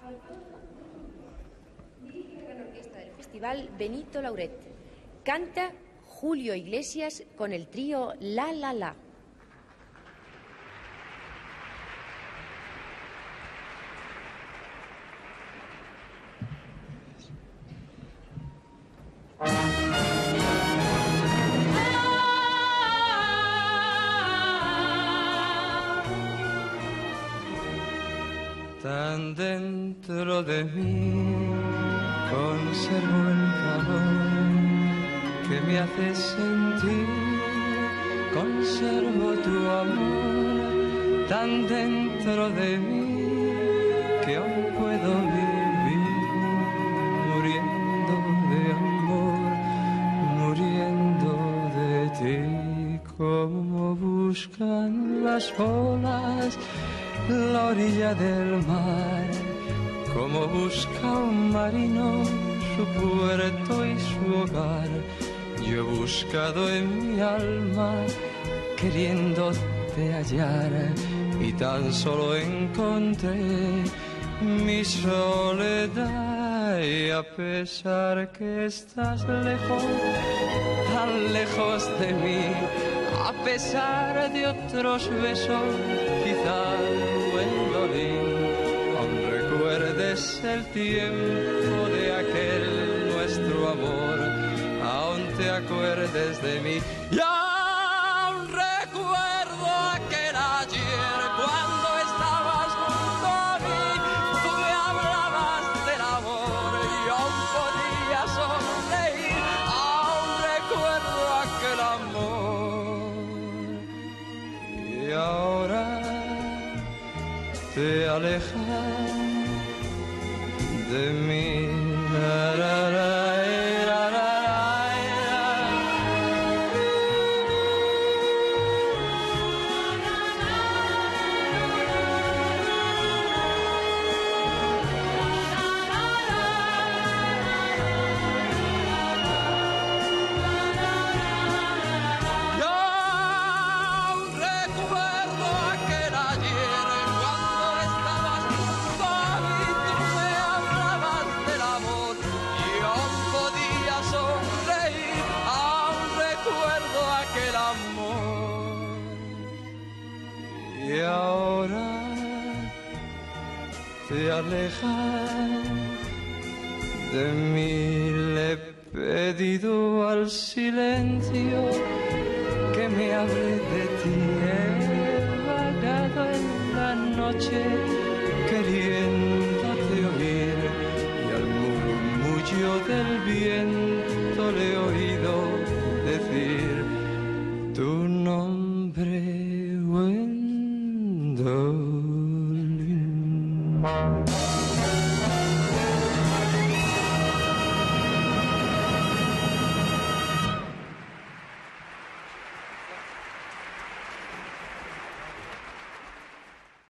La orquesta del Festival Benito Lauret. Canta Julio Iglesias con el trío La La La. Tan dentro de mí conservo el calor que me hace sentir, conservo tu amor tan dentro de mí que aún puedo vivir muriendo de amor, muriendo de ti. Como buscan las olas la orilla del mar, como busca un marino su puerto y su hogar. Yo he buscado en mi alma queriéndote hallar y tan solo encontré mi soledad. Y a pesar que estás lejos, tan lejos de mí, a pesar de otros besos, quizá aún recuerdes el tiempo de aquel nuestro amor, aún te acuerdes de mí. Y aún recuerdo aquel ayer cuando estabas junto a mí, tú me hablabas del amor y aún podía sonreír. Aún recuerdo aquel amor y ahora te alejas de mí. La, la, la, la, la, y ahora te alejas de mí. Le he pedido al silencio que me hable de ti. He vagado en la noche queriéndote oír y al murmullo del viento le he oído decir tu nombre, Gwendolyn.